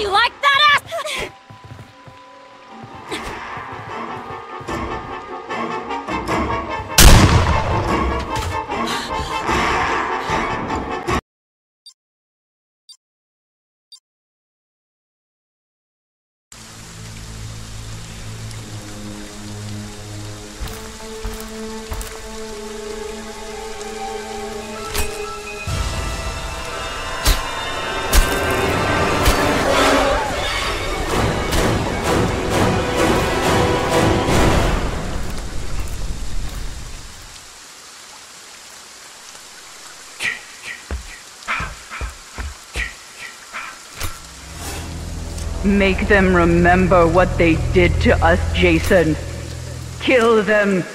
You like that ass? Make them remember what they did to us, Jason. Kill them.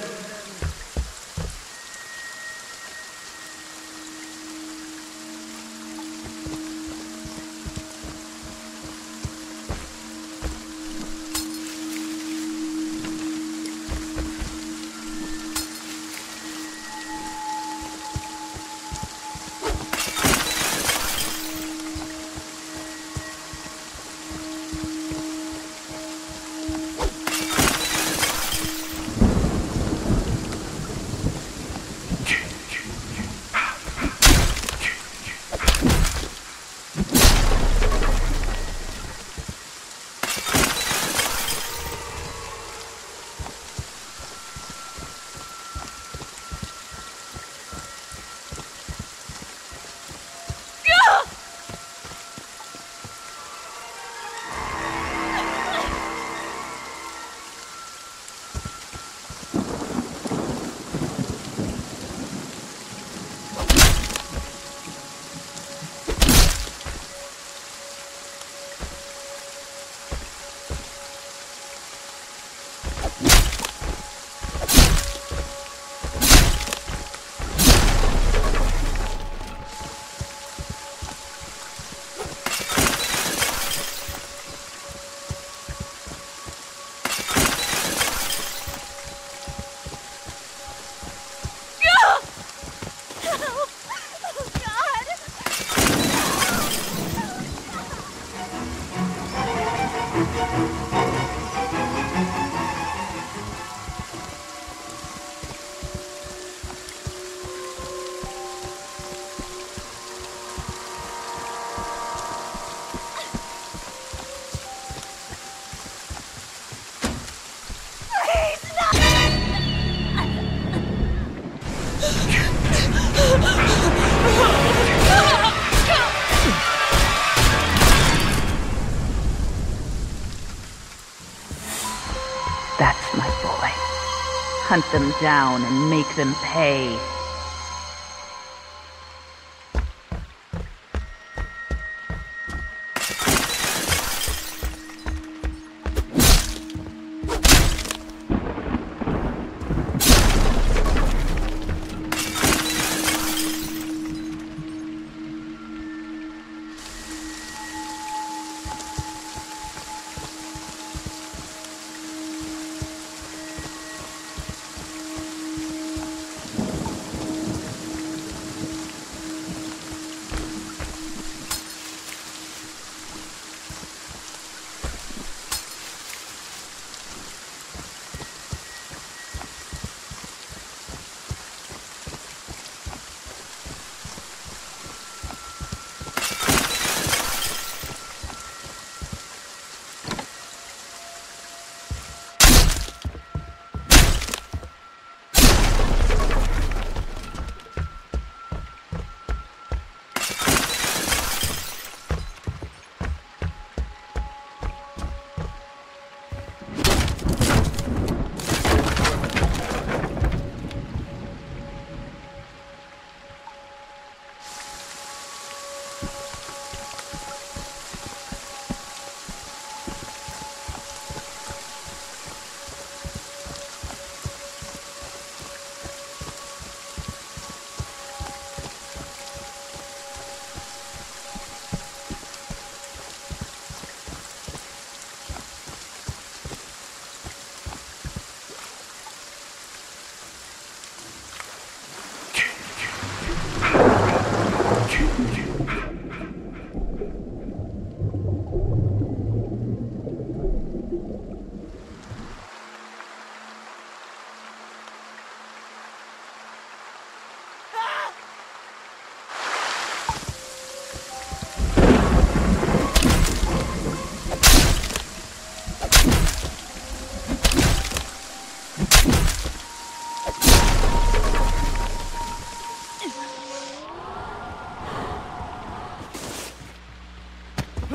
That's my boy. Hunt them down and make them pay.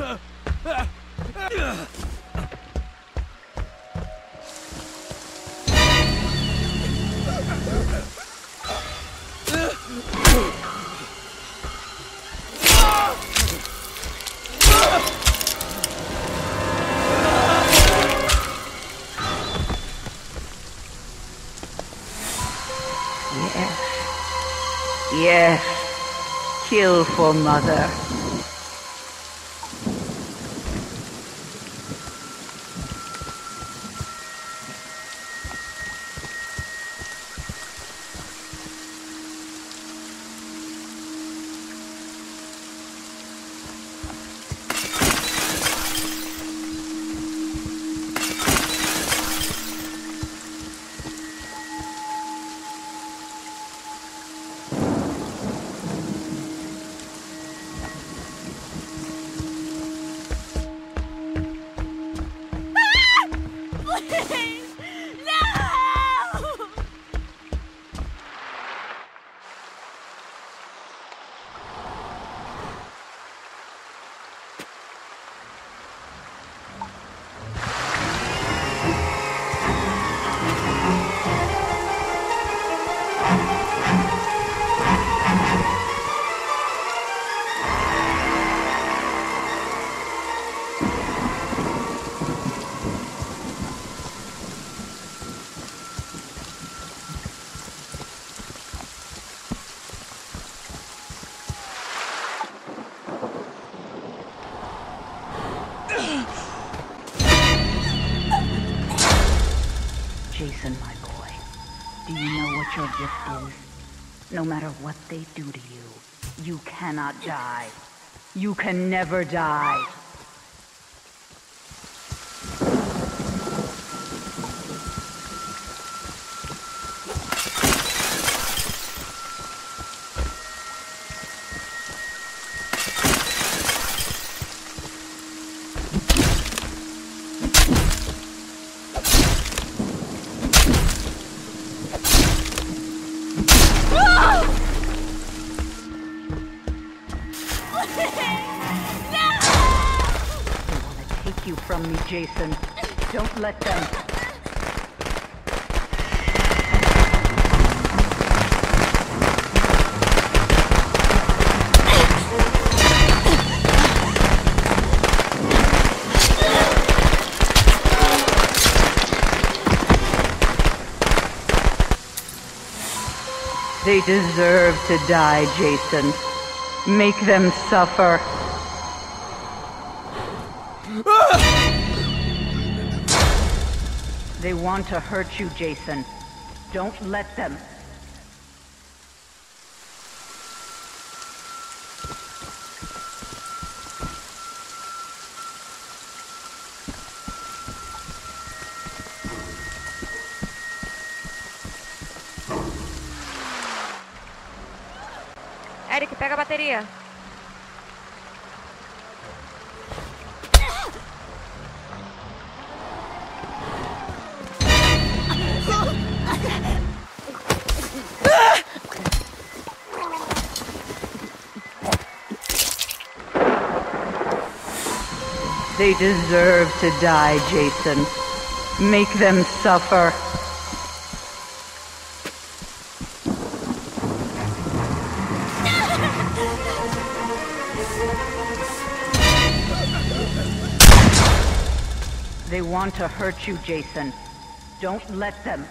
Yes, kill for Mother. Jason, my boy, do you know what your gift is? No matter what they do to you, you cannot die. You can never die. You from me, Jason. Don't let them. They deserve to die, Jason. Make them suffer. They want to hurt you, Jason. Don't let them. Eric, pega a bateria. They deserve to die, Jason. Make them suffer. They want to hurt you, Jason. Don't let them.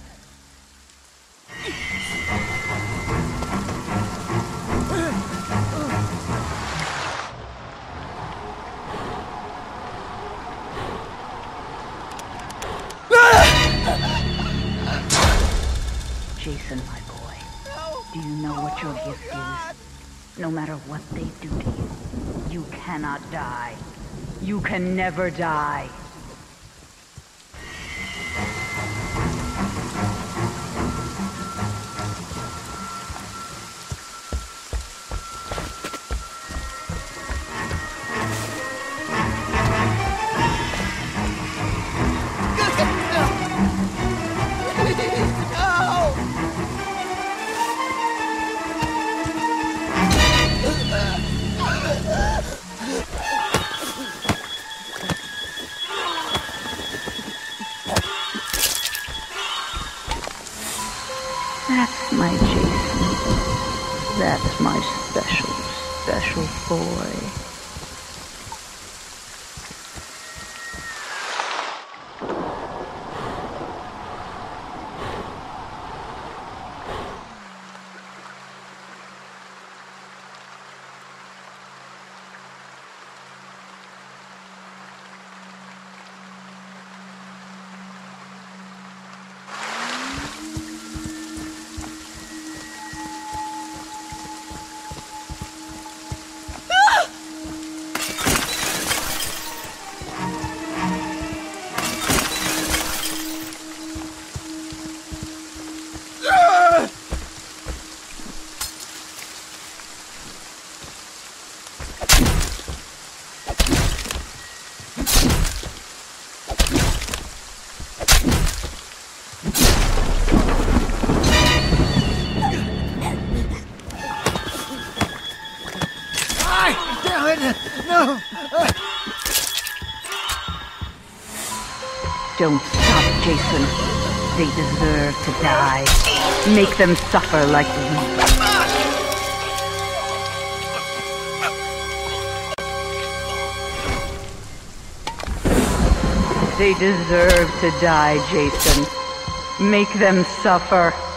Jason, my boy, do you know what your gift is? No matter what they do to you, you cannot die. You can never die. little boy. No! Don't stop, Jason. They deserve to die. Make them suffer like we. They deserve to die, Jason. Make them suffer.